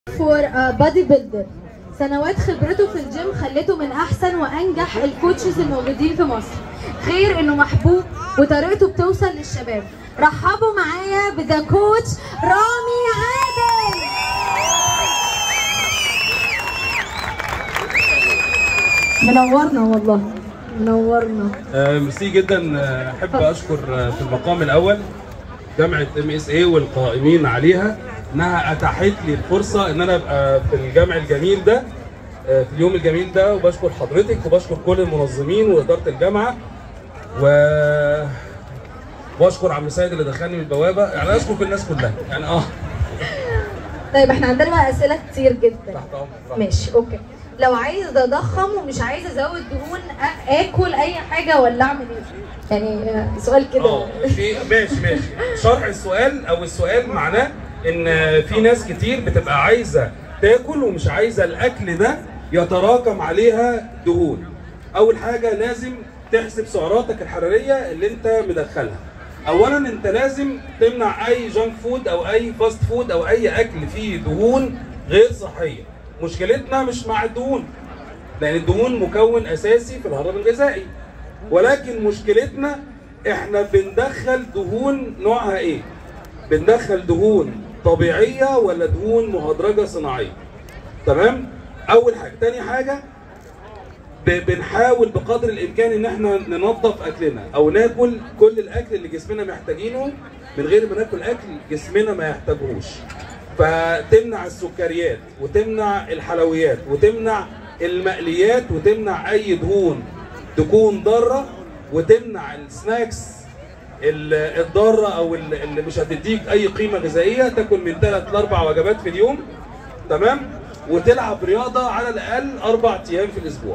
فور بادي بيلدر. سنوات خبرته في الجيم خلته من احسن وانجح الكوتشز الموجودين في مصر، غير انه محبوب وطريقته بتوصل للشباب. رحبوا معايا بذا كوتش رامي عادل. منورنا والله، منورنا. ميرسي جدا. احب اشكر في المقام الاول جامعه MSA والقائمين عليها انها اتاحت لي الفرصه ان انا ابقى في الجامع الجميل ده في اليوم الجميل ده، وبشكر حضرتك وبشكر كل المنظمين واداره الجامعه واشكر عم سيد اللي دخلني من البوابه، يعني اشكر كل الناس كلها يعني. طيب احنا عندنا بقى اسئله كتير جدا. تحت امرك. ماشي اوكي. لو عايز اضخم ومش عايز ازود دهون، اكل اي حاجه ولا اعمل ايه؟ يعني سؤال كده. ماشي. شرح السؤال او السؤال معناه ان في ناس كتير بتبقى عايزه تاكل ومش عايزه الاكل ده يتراكم عليها دهون. اول حاجه لازم تحسب سعراتك الحراريه اللي انت مدخلها. اولا انت لازم تمنع اي جانك فود او اي فاست فود او اي اكل فيه دهون غير صحيه. مشكلتنا مش مع الدهون، لان الدهون مكون اساسي في الهرم الغذائي، ولكن مشكلتنا احنا بندخل دهون نوعها ايه؟ بندخل دهون طبيعيه ولا دهون مهدرجه صناعيه؟ تمام؟ اول حاجه. تاني حاجه بنحاول بقدر الامكان ان احنا ننظف اكلنا او ناكل كل الاكل اللي جسمنا محتاجينه من غير ما ناكل اكل جسمنا ما يحتاجهوش. فتمنع السكريات وتمنع الحلويات وتمنع المقليات وتمنع اي دهون تكون ضاره، وتمنع السناكس الضاره او اللي مش هتديك اي قيمه غذائيه. تاكل من 3 ل 4 وجبات في اليوم، تمام؟ وتلعب رياضه على الاقل 4 ايام في الاسبوع.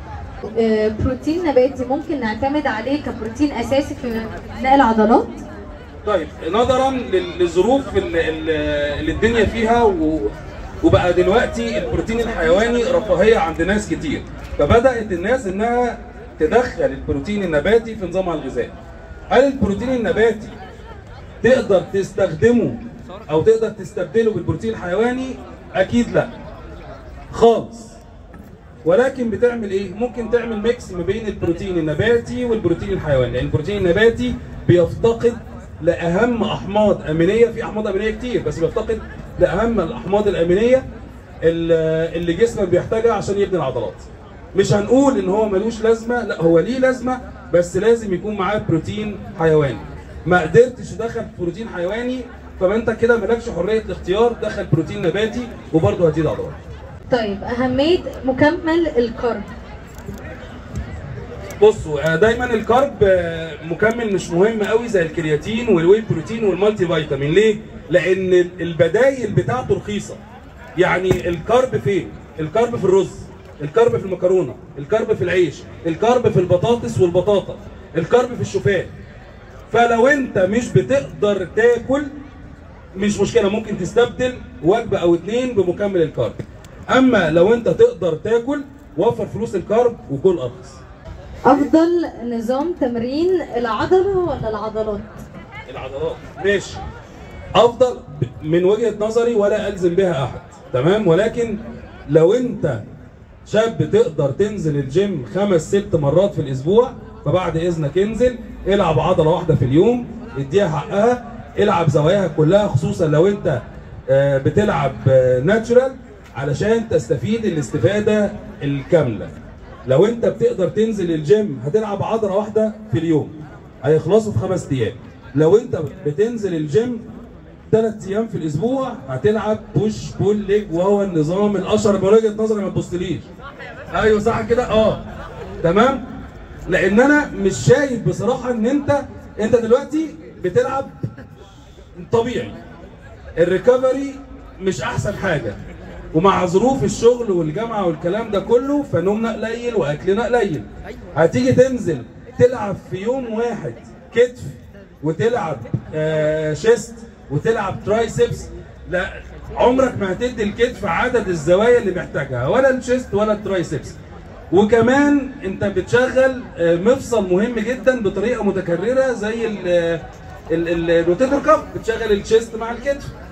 بروتين نباتي ممكن نعتمد عليه كبروتين اساسي في بناء العضلات؟ طيب نظرا للظروف اللي الدنيا فيها وبقى دلوقتي البروتين الحيواني رفاهيه عند ناس كتير، فبدات الناس انها تدخل البروتين النباتي في نظامها الغذائي. هل البروتين النباتي تقدر تستخدمه او تقدر تستبدله بالبروتين الحيواني؟ اكيد لا خالص. ولكن بتعمل ايه؟ ممكن تعمل ميكس ما بين البروتين النباتي والبروتين الحيواني، لان البروتين النباتي بيفتقد لاهم احماض امينيه. في احماض امينيه كتير بس بيفتقد لاهم الاحماض الامينيه اللي جسمك بيحتاجها عشان يبني العضلات. مش هنقول ان هو ملوش لازمه، لا هو ليه لازمه، بس لازم يكون معاه بروتين حيواني. ما قدرتش تدخل بروتين حيواني فما انت كده مالكش حريه الاختيار، دخل بروتين نباتي وبرضه هتزيد عضلات. طيب اهميه مكمل الكارب؟ بصوا دايما الكارب مكمل مش مهم قوي زي الكرياتين والواي بروتين والمالتي فيتامين. ليه؟ لان البدايل بتاعته رخيصه. يعني الكارب فين؟ الكارب في الرز، الكارب في المكرونه، الكارب في العيش، الكارب في البطاطس والبطاطا، الكارب في الشوفان. فلو انت مش بتقدر تاكل مش مشكله، ممكن تستبدل وجبه او 2 بمكمل الكارب. اما لو انت تقدر تاكل وفر فلوس الكارب وكل ارخص. افضل نظام تمرين العضله ولا العضلات؟ العضلات. ماشي. افضل من وجهه نظري ولا الزم بها احد، تمام؟ ولكن لو انت شاب تقدر تنزل الجيم 5-6 مرات في الاسبوع، فبعد اذنك انزل العب عضله واحده في اليوم، اديها حقها، العب زواياها كلها، خصوصا لو انت بتلعب ناتشورال علشان تستفيد الاستفاده الكامله. لو انت بتقدر تنزل الجيم هتلعب عضله واحده في اليوم هيخلصوا في 5 ايام. لو انت بتنزل الجيم 3 ايام في الاسبوع هتلعب بوش بول ليج، وهو النظام الاشهر من وجهه نظري. ما تبصليش. ايوه صح كده. تمام. لان انا مش شايف بصراحه ان انت دلوقتي بتلعب طبيعي، الريكفري مش احسن حاجه، ومع ظروف الشغل والجامعه والكلام ده كله فنومنا قليل واكلنا قليل. هتيجي تنزل تلعب في يوم واحد كتف وتلعب شيست وتلعب ترايسبس، لا عمرك ما هتدي الكتف عدد الزوايا اللي محتاجها، ولا الشيست ولا الترايسبس. وكمان انت بتشغل مفصل مهم جدا بطريقه متكرره زي الروتيتور كاف، بتشغل الشيست مع الكتف.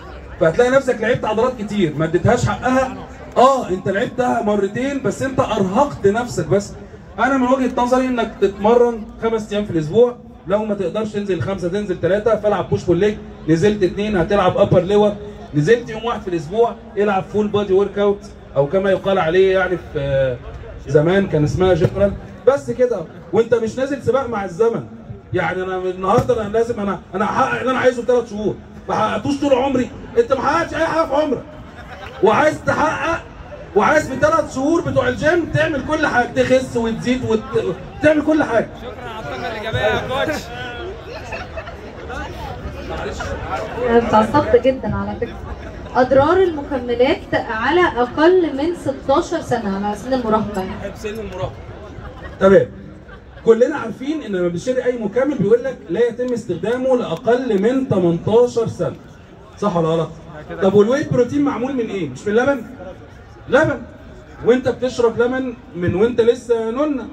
فهتلاقي نفسك لعبت عضلات كتير ما اديتهاش حقها. انت لعبتها مرتين بس انت ارهقت نفسك. بس انا من وجهه نظري انك تتمرن 5 ايام في الاسبوع، لو ما تقدرش تنزل 5 تنزل 3، فالعب بوش بول ليج. نزلت 2 هتلعب ابر لور. نزلت يوم واحد في الاسبوع العب فول بادي ورك اوت، او كما يقال عليه يعني في زمان كان اسمها جنرال. بس كده، وانت مش نازل سباق مع الزمن. يعني انا النهارده انا لازم انا هحقق اللي انا عايزه في 3 شهور، ما حققتوش طول عمري. انت ما حققتش اي حاجه في عمرك، وعايز تحقق، وعايز في 3 شهور بتوع الجيم تعمل كل حاجه، تخس وتزيد وتعمل كل حاجه. شكرا على الطاقه الايجابيه يا كوتش. انا اتعصبت جدا على فكره. اضرار المكملات على اقل من 16 سنه، على سن المراهقه يعني. سن المراهقه. تمام. كلنا عارفين ان لما بنشتري اي مكمل بيقول لك لا يتم استخدامه لاقل من 18 سنه. صح ولا غلط؟ طب والواي بروتين معمول من ايه؟ مش من لبن؟ لبن. وانت بتشرب لبن من وانت لسه نونه.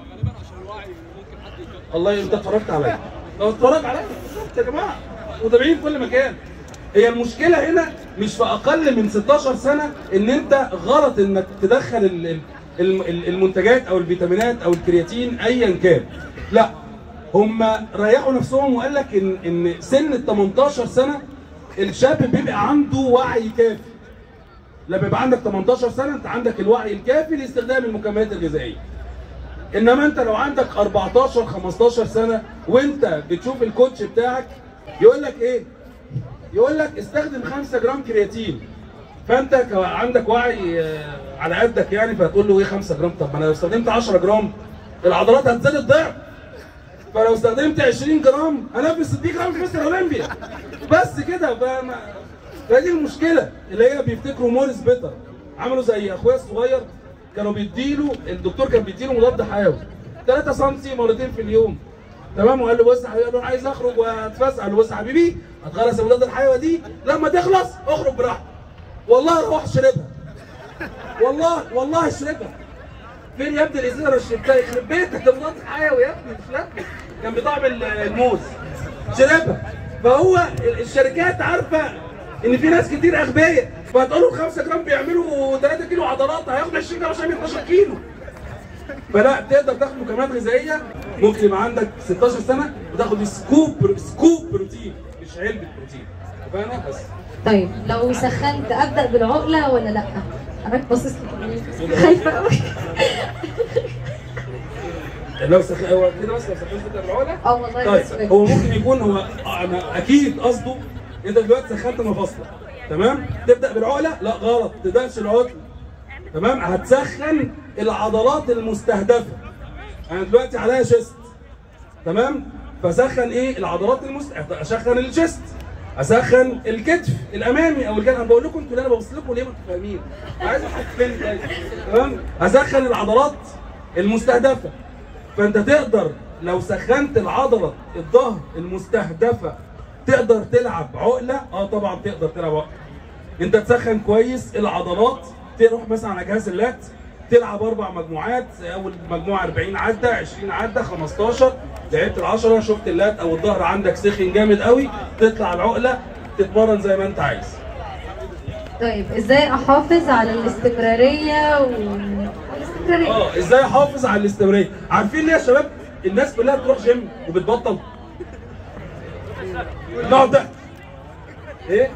الله، انت اتفرجت عليا. لو اتفرج عليا يا جماعه متابعين في كل مكان. هي المشكله هنا مش في اقل من 16 سنه ان انت غلط انك تدخل المنتجات او الفيتامينات او الكرياتين ايا كان. لا، هم ريحوا نفسهم وقال لك ان سن ال 18 سنه الشاب بيبقى عنده وعي كافي. لما يبقى عندك 18 سنه انت عندك الوعي الكافي لاستخدام المكملات الغذائيه. انما انت لو عندك 14 15 سنه وانت بتشوف الكوتش بتاعك يقول لك ايه؟ يقول لك استخدم 5 جرام كرياتين. فانت عندك وعي على قدك يعني، فهتقول له ايه 5 جرام؟ طب ما انا لو استخدمت 10 جرام العضلات هتزيد الضعف. فلو استخدمت 20 جرام انافس 60 جرام في مستر اولمبيا. بس كده. فدي المشكله اللي هي بيفتكروا موريس بيتر. عملوا زي اخويا الصغير، كانوا بيديله الدكتور كان بيديله مضاد حيوي 3 سم مرتين في اليوم. تمام. وقال له بص يا حبيبي انا عايز اخرج واتفسح. قال له بص يا حبيبي هتخلص المضاد الحيوي دي لما تخلص اخرج براحتك. والله روح شربها. والله شربها. فين يا ابني الازازه اللي شربتها؟ يخرب بيتك ده مضاد حيوي يا ابني مش لك. كان بطعم الموز. شربها. فهو الشركات عارفه ان في ناس كتير اغبياء، فهتقول له 5 جرام بيعملوا 3 كيلو عضلات، هياخد 20 جرام عشان 12 كيلو. فلا، تقدر تاخد مكملات غذائيه. ممكن يبقى عندك 16 سنه وتاخد سكوب بروتين مش علبه بروتين. فاهمه؟ بس طيب لو سخنت ابدا بالعقله ولا لا؟ حضرتك باصص لي خايفه قوي. لو هو كده بس لو سخنت تبدا بالعقله؟ والله. طيب هو ممكن يكون انا اكيد قصده انت دلوقتي سخنت مفاصلك، تمام؟ تبدا بالعقله؟ لا غلط، ما تبداش العقله. تمام؟ هتسخن العضلات المستهدفه. انا دلوقتي عليا شيست، تمام؟ فسخن ايه؟ العضلات المستهدفه. اسخن الشيست، اسخن الكتف الامامي او الجانب. انا بقول لكم انتوا، انا ببص لكم ليه ما انتوا فاهمين؟ عايز احط فين طيب؟ تمام؟ اسخن العضلات المستهدفه. فانت تقدر لو سخنت العضله الظهر المستهدفه تقدر تلعب عقله. طبعا تقدر تلعب عقله. انت تسخن كويس العضلات، تروح مثلا على جهاز اللات تلعب 4 مجموعات. اول مجموعه 40 عده، 20 عده، 15. لعبت ال10 شفت اللات او الظهر عندك سخن جامد قوي، تطلع العقله تتمرن زي ما انت عايز. طيب ازاي احافظ على الاستمراريه ازاي احافظ على الاستمراريه؟ عارفين ليه يا شباب الناس كلها بتروح جيم وبتبطل؟ نقعد ده ايه؟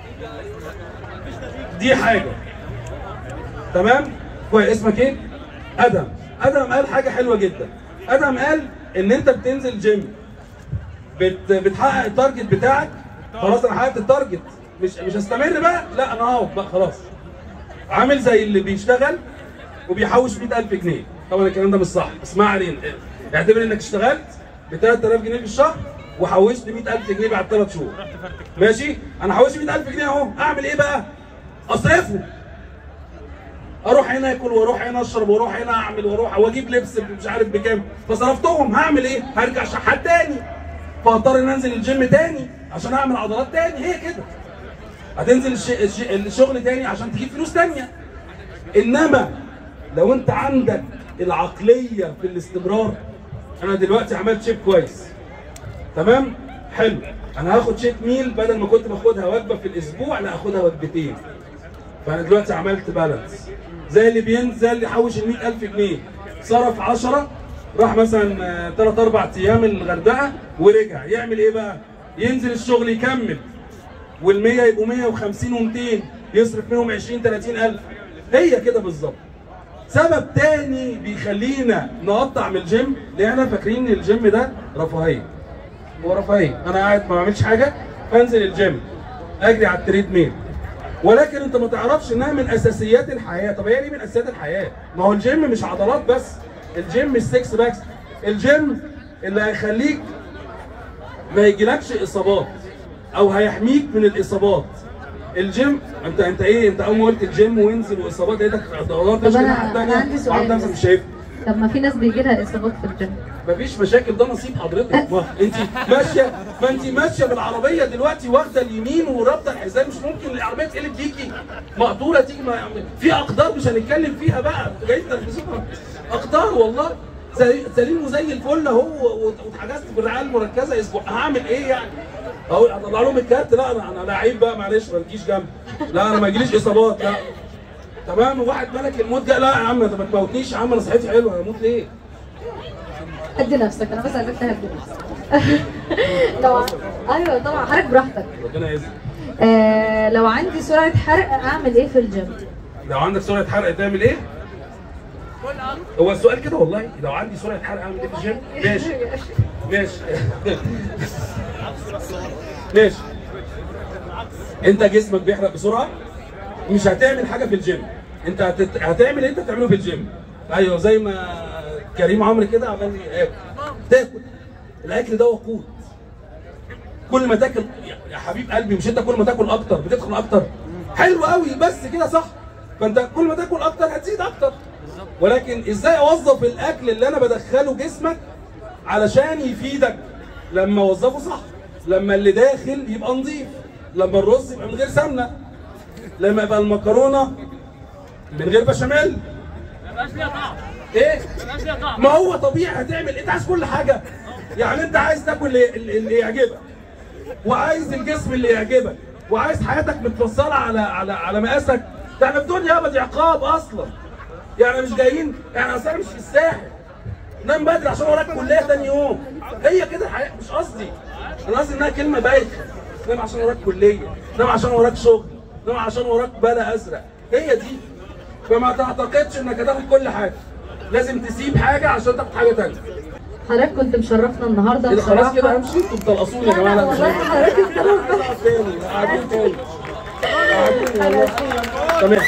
دي حاجه. تمام؟ كويس. اسمك ايه؟ ادم. ادم قال حاجه حلوه جدا. ادم قال ان انت بتنزل جيم بتحقق التارجت بتاعك. خلاص انا حققت التارجت، مش هستمر بقى، لا انا هقف بقى خلاص. عامل زي اللي بيشتغل وبيحوش 100,000 جنيه. طبعا الكلام ده مش صح، بس ما علينا. اعتبر انك اشتغلت ب 3000 جنيه في الشهر وحوشت 100,000 جنيه بعد 3 شهور. ماشي؟ انا حوشت 100,000 جنيه اهو، اعمل ايه بقى؟ اصرفه. اروح هنا اكل واروح هنا اشرب واروح هنا اعمل واروح واجيب لبس مش عارف بكام، فصرفتهم. هعمل ايه؟ هرجع شحات تاني، فهضطر ان انزل الجيم تاني عشان اعمل عضلات تاني. هي كده. هتنزل الشغل تاني عشان تجيب فلوس تانيه. انما لو انت عندك العقليه في الاستمرار، انا دلوقتي عملت شيب كويس، تمام؟ حلو، انا هاخد شيت ميل بدل ما كنت باخدها وجبه في الاسبوع، لا هاخدها وجبتين. فانا دلوقتي عملت بالانس. زي اللي بينزل اللي يحوش ال 100,000 جنيه صرف 10 راح مثلا 3 4 ايام الغردقه ورجع، يعمل ايه بقى؟ ينزل الشغل يكمل وال100 يبقوا 150 و200 يصرف منهم 20 30,000. هي كده بالظبط. سبب تاني بيخلينا نقطع من الجيم لان احنا فاكرين ان الجيم ده رفاهيه. هو رفاهيه، انا قاعد ما بعملش حاجه فانزل الجيم اجري على التريد ميل. ولكن انت ما تعرفش انها من اساسيات الحياه. طب هي ليه من اساسيات الحياه؟ ما هو الجيم مش عضلات بس، الجيم مش 6 باكس، الجيم اللي هيخليك ما يجيلكش اصابات او هيحميك من الاصابات. الجيم انت ايه؟ انت اول ما قلت الجيم وينزل واصابات لقيتك دورت طب انا عندي سؤال. مش شايف. طب ما في ناس بيجي لها اصابات في الجيم. مفيش مشاكل، ده نصيب حضرتك. ما انت ماشيه، ما انت ماشيه بالعربيه دلوقتي واخده اليمين ورابطه الحزام، مش ممكن العربيه تقلب بيكي مقطوره تيجي في اقدار مش هنتكلم فيها بقى، جايين تلبسوها اقدار والله. سليم وزي الفل اهو واتحجزت في الرعايه المركزه اسبوع، هعمل ايه يعني؟ اقول اطلع لهم الكارت؟ لا انا لعيب بقى معلش ما تجيش جنبي، لا انا ما يجيليش اصابات، لا تمام. وواحد ملك الموت جه، لا يا عم انت ما تموتنيش يا عم، انا صحتي حلوه، هموت ليه؟ هدي نفسك، انا بس عايزك تهدي نفسك. طبعا ايوه طبعا حضرتك براحتك. ربنا يعزك. لو عندي سرعه حرق اعمل ايه في الجيم؟ لو عندك سرعه حرق تعمل ايه؟ هو السؤال كده والله، لو عندي سرعه حرق اعمل ايه في الجيم؟ ماشي ماشي ماشي. انت جسمك بيحرق بسرعه مش هتعمل حاجه في الجيم، انت هتعمل اللي انت بتعمله في الجيم. ايوه زي ما كريم عمرو كده عمال تاكل. الاكل ده وقود، كل ما تاكل يا حبيب قلبي، مش انت كل ما تاكل اكتر بتدخل اكتر؟ حلو قوي، بس كده صح. فانت كل ما تاكل اكتر هتزيد اكتر. ولكن ازاي اوظف الاكل اللي انا بدخله جسمك علشان يفيدك؟ لما اوظفه صح، لما اللي داخل يبقى نظيف، لما الرز يبقى من غير سمنه، لما يبقى المكرونه من غير بشاميل. ايه؟ ما هو طبيعي هتعمل، انت عايز كل حاجه. يعني انت عايز تاكل اللي يعجبك، وعايز الجسم اللي يعجبك، وعايز حياتك متفصله على مقاسك. ده احنا في دنيا ابدي عقاب اصلا. يعني مش جايين، يعني اصلا مش في الساحل نام بدري عشان وراك كليه تاني يوم. هي كده الحياه، مش قصدي، انا قصدي انها كلمه بايخه. نام عشان وراك كليه، نام عشان وراك شغل، نام عشان وراك بلا ازرق، هي دي. فما تعتقدش انك هتاخد كل حاجه، لازم تسيب حاجه عشان تاخد حاجه ثانيه. حضرتك كنت مشرفنا النهارده كده خلاص كده همشي، انتوا بتلقصوني يا جماعه. لا مش قاعدين تاني والله. تمام.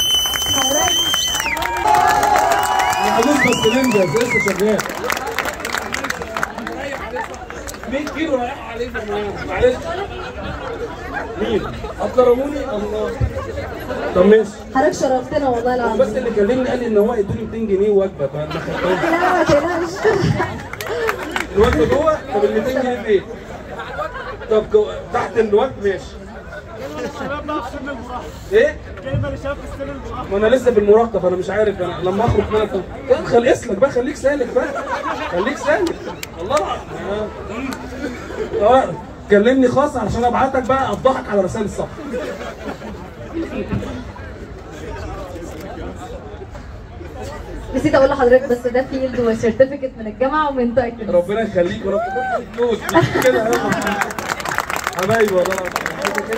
هدوس بس ننجز لسه شغال. 100 كيلو رايح علينا معلش. مين؟ هتكرموني؟ الله. طب ماشي. حضرتك شرفتنا والله العظيم. بس اللي كلمني قال لي ان هو يدوني 200 جنيه وجبه، فما خدتهاش. لا ما تقلقش. الوجبه جوه؟ طب ال 200 جنيه فين؟ طب تحت الوجبه ماشي. ايه؟ جايبه لشباب في السن المراهقه. ما انا لسه في المراهقه، فانا مش عارف انا لما اخرج منها ادخل اسلك بقى، خليك سالك بقى، خليك سالك. الله كلمني خاص علشان ابعتك بقى افضحك على رسائل الصف. نسيت اقول لحضرتك بس ده فيلد وسيرتيفيكت من الجامعه ومن تايتل. ربنا يخليك ورب فلوس كده حبايبي والله كده.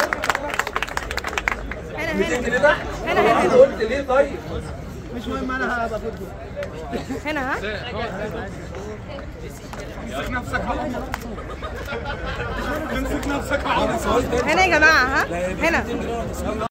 200 جنيه تحت؟ انا قلت ليه طيب؟ مش مهم انا هبقى هنا. ها؟ امسك نفسك امسك نفسك هنا يا جماعه. ها؟ هنا